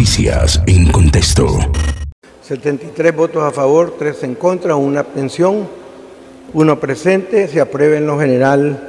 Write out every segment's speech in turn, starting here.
Noticias en contexto. 73 votos a favor, 3 en contra, 1 abstención, 1 presente. Se aprueba en lo general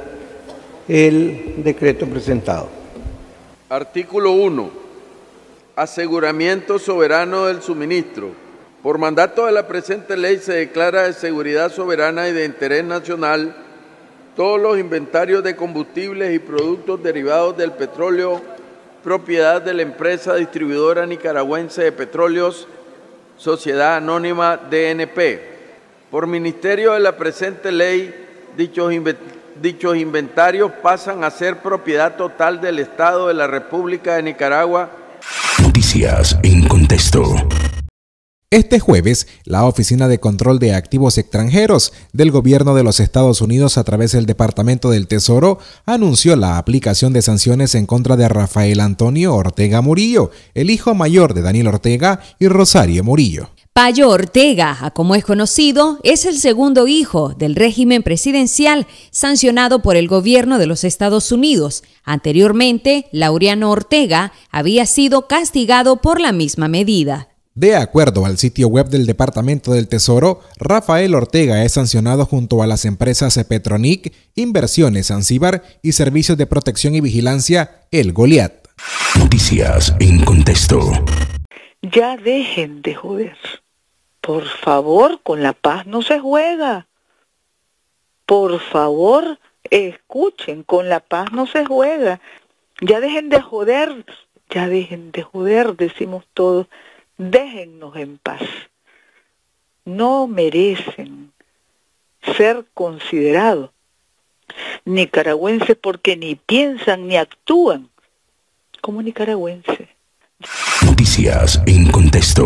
el decreto presentado. Artículo 1. Aseguramiento soberano del suministro. Por mandato de la presente ley se declara de seguridad soberana y de interés nacional todos los inventarios de combustibles y productos derivados del petróleo, propiedad de la empresa distribuidora nicaragüense de petróleos, Sociedad Anónima DNP. Por ministerio de la presente ley, dichos inventarios pasan a ser propiedad total del Estado de la República de Nicaragua. Noticias en contexto. Este jueves, la Oficina de Control de Activos Extranjeros del Gobierno de los Estados Unidos, a través del Departamento del Tesoro, anunció la aplicación de sanciones en contra de Rafael Antonio Ortega Murillo, el hijo mayor de Daniel Ortega y Rosario Murillo. Payo Ortega, como es conocido, es el segundo hijo del régimen presidencial sancionado por el gobierno de los Estados Unidos. Anteriormente, Laureano Ortega había sido castigado por la misma medida. De acuerdo al sitio web del Departamento del Tesoro, Rafael Ortega es sancionado junto a las empresas Petronic, Inversiones Zanzíbar y Servicios de Protección y Vigilancia El Goliat. Noticias en contexto. Ya dejen de joder. Por favor, con la paz no se juega. Por favor, escuchen, con la paz no se juega. Ya dejen de joder, decimos todos. Déjennos en paz. No merecen ser considerados nicaragüenses porque ni piensan ni actúan como nicaragüenses. Noticias en contexto.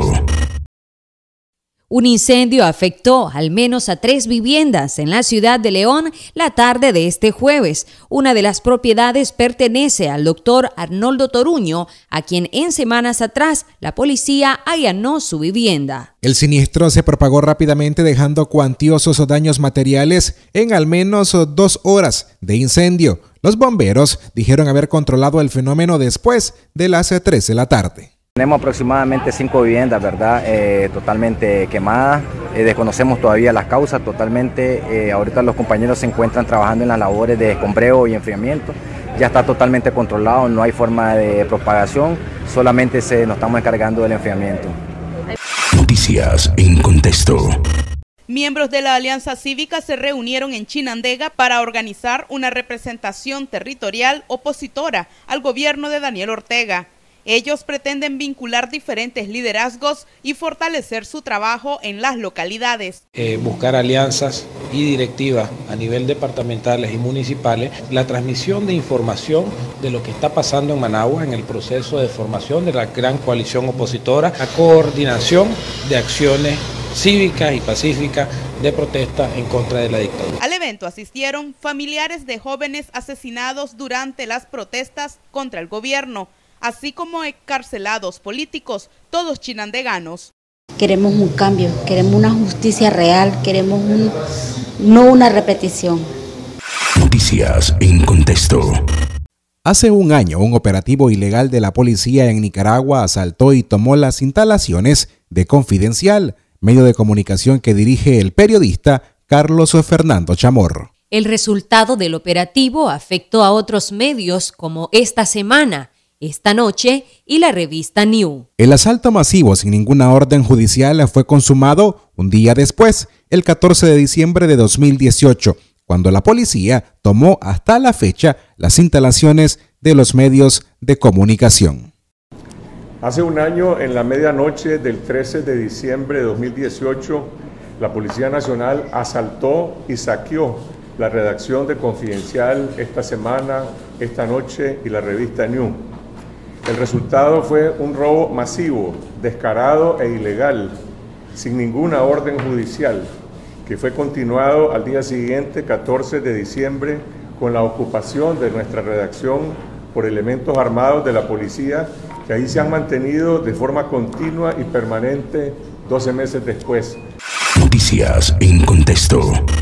Un incendio afectó al menos a 3 viviendas en la ciudad de León la tarde de este jueves. Una de las propiedades pertenece al doctor Arnoldo Toruño, a quien en semanas atrás la policía allanó su vivienda. El siniestro se propagó rápidamente, dejando cuantiosos daños materiales en al menos 2 horas de incendio. Los bomberos dijeron haber controlado el fenómeno después de las 3 de la tarde. Tenemos aproximadamente 5 viviendas, ¿verdad? Totalmente quemadas. Desconocemos todavía las causas totalmente. Ahorita los compañeros se encuentran trabajando en las labores de escombreo y enfriamiento. Ya está totalmente controlado, no hay forma de propagación, solamente nos estamos encargando del enfriamiento. Noticias en contexto. Miembros de la Alianza Cívica se reunieron en Chinandega para organizar una representación territorial opositora al gobierno de Daniel Ortega. Ellos pretenden vincular diferentes liderazgos y fortalecer su trabajo en las localidades. Buscar alianzas y directivas a nivel departamentales y municipales, la transmisión de información de lo que está pasando en Managua en el proceso de formación de la gran coalición opositora, la coordinación de acciones cívicas y pacíficas de protesta en contra de la dictadura. Al evento asistieron familiares de jóvenes asesinados durante las protestas contra el gobierno, así como encarcelados políticos, todos chinandeganos. Queremos un cambio, queremos una justicia real, queremos no una repetición. Noticias en contexto. Hace un año, un operativo ilegal de la policía en Nicaragua asaltó y tomó las instalaciones de Confidencial, medio de comunicación que dirige el periodista Carlos Fernando Chamorro. El resultado del operativo afectó a otros medios como Esta Semana, Esta Noche y la revista New. El asalto masivo sin ninguna orden judicial fue consumado un día después, el 14 de diciembre de 2018, cuando la policía tomó hasta la fecha las instalaciones de los medios de comunicación. Hace un año, en la medianoche del 13 de diciembre de 2018, la Policía Nacional asaltó y saqueó la redacción de Confidencial, Esta Semana, Esta Noche y la revista New. El resultado fue un robo masivo, descarado e ilegal, sin ninguna orden judicial, que fue continuado al día siguiente, 14 de diciembre, con la ocupación de nuestra redacción por elementos armados de la policía, que ahí se han mantenido de forma continua y permanente 12 meses después. Noticias en contexto.